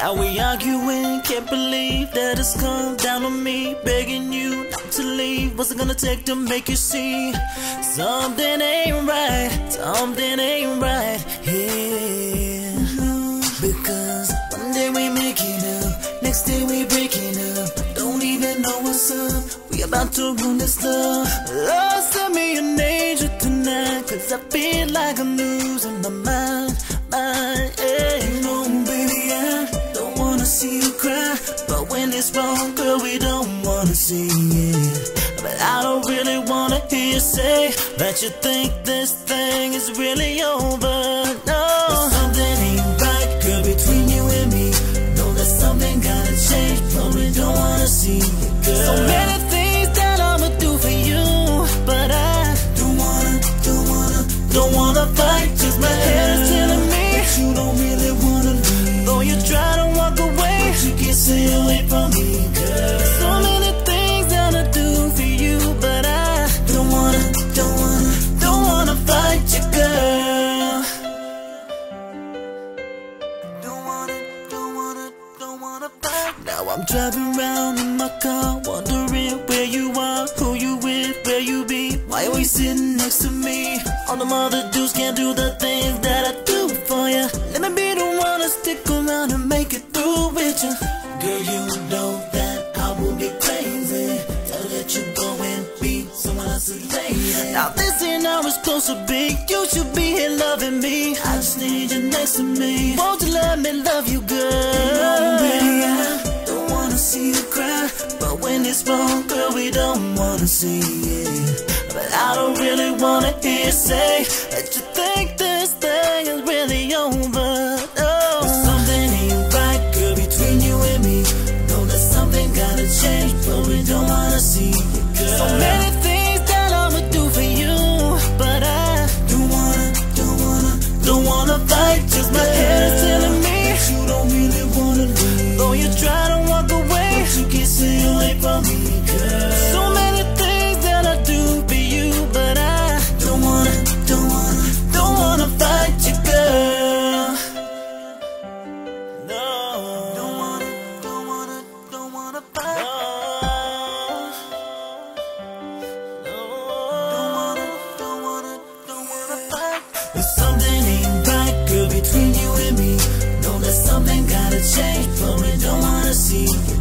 Now we arguing, can't believe that it's come down on me, begging you not to leave. What's it gonna take to make you see something ain't right, something ain't right here? Because one day we make it up, next day we breaking up, don't even know what's up. We about to ruin this love. Lord, send me an angel tonight, cause I feel like I'm losing my mind, yeah. You know, baby, I don't wanna see you cry, but when it's wrong, girl, we don't wanna see it. But I don't really wanna hear you say that you think this thing is really over. No, but something ain't right, girl, between you and me. Know that something gotta change, but we don't wanna see it, girl. So many things that I'ma do for you, but I don't wanna fight, cause my head is telling me that you don't really wanna leave. Though you try to walk away, but you can't stay away from me, girl. So many things that I do for you, but I don't wanna fight you, girl. Don't wanna fight. Now I'm driving around in my car, wondering where you are, who you with, where you be. Why are we sitting next to me? All them other dudes can't do the things that I do for you. Let me be the one to stick around and make it through with you. Girl, you know that I will be crazy to let you go and be someone else's lady. Now this ain't how it's supposed to be. You should be here loving me. I just need you next to me. Won't you let me love you, girl? You know, baby, I don't wanna see you cry, but when it's wrong, girl, we don't wanna see it. But I don't really wanna hear you say that you think this thing is really over. No, but something ain't right, girl, between you and me. Know that something gotta change, but we don't wanna see it, girl. So many things that I'ma do for you, but I don't wanna fight, just my head is telling me that you don't really wanna leave. Though you try to walk away, but you can't stay away from me, girl. So many things that I do for you, but I don't wanna fight you, girl. No, don't wanna fight. Don't wanna fight. If something ain't right, girl, between you and me, know that something gotta change, but we don't wanna see it.